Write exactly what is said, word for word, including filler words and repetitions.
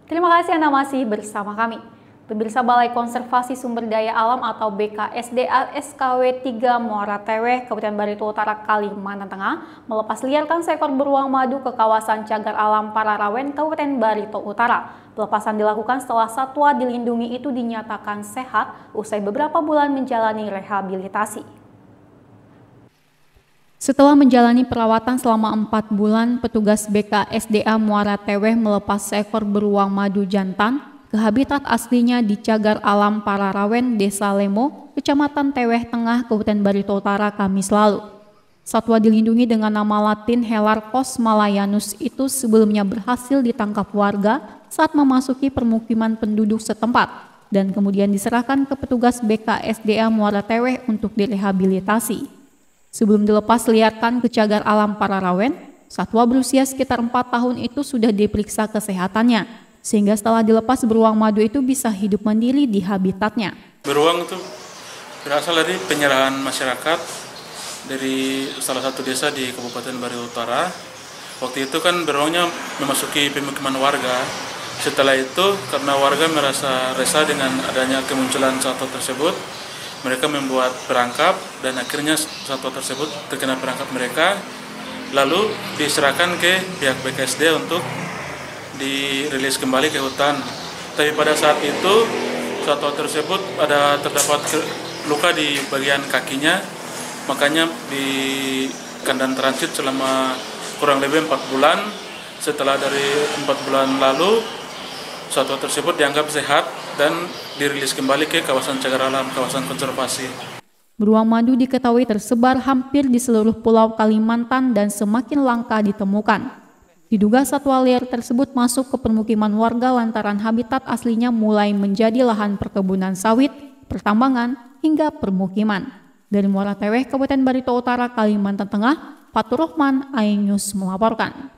Terima kasih Anda masih bersama kami. Pemirsa, Balai Konservasi Sumber Daya Alam atau B K S D A S K W tiga Muara Teweh, Kabupaten Barito Utara, Kalimantan Tengah, melepas liarkan seekor beruang madu ke kawasan Cagar Alam Pararawen, Kabupaten Barito Utara. Pelepasan dilakukan setelah satwa dilindungi itu dinyatakan sehat usai beberapa bulan menjalani rehabilitasi. Setelah menjalani perawatan selama empat bulan, petugas B K S D A Muara Teweh melepas seekor beruang madu jantan ke habitat aslinya di Cagar Alam Pararawen, Desa Lemo, Kecamatan Teweh Tengah, Kabupaten Barito Utara, Kamis lalu. Satwa dilindungi dengan nama latin Helarcos malayanus itu sebelumnya berhasil ditangkap warga saat memasuki permukiman penduduk setempat dan kemudian diserahkan ke petugas B K S D A Muara Teweh untuk direhabilitasi. Sebelum dilepas liarkan ke Cagar Alam Pararawen, satwa berusia sekitar empat tahun itu sudah diperiksa kesehatannya, sehingga setelah dilepas beruang madu itu bisa hidup mandiri di habitatnya. Beruang itu berasal dari penyerahan masyarakat dari salah satu desa di Kabupaten Barito Utara. Waktu itu kan beruangnya memasuki pemukiman warga. Setelah itu karena warga merasa resah dengan adanya kemunculan satwa tersebut, mereka membuat perangkap dan akhirnya satwa tersebut terkena perangkap mereka, lalu diserahkan ke pihak B K S D untuk dirilis kembali ke hutan. Tapi pada saat itu satwa tersebut ada terdapat luka di bagian kakinya, makanya di kandang transit selama kurang lebih empat bulan. Setelah dari empat bulan lalu, satwa tersebut dianggap sehat dan dirilis kembali ke kawasan Cagar Alam, kawasan konservasi. Beruang madu diketahui tersebar hampir di seluruh pulau Kalimantan dan semakin langka ditemukan. Diduga satwa liar tersebut masuk ke permukiman warga lantaran habitat aslinya mulai menjadi lahan perkebunan sawit, pertambangan, hingga permukiman. Dari Muara Teweh, Kabupaten Barito Utara, Kalimantan Tengah, Fatur Rahman, Aing News melaporkan.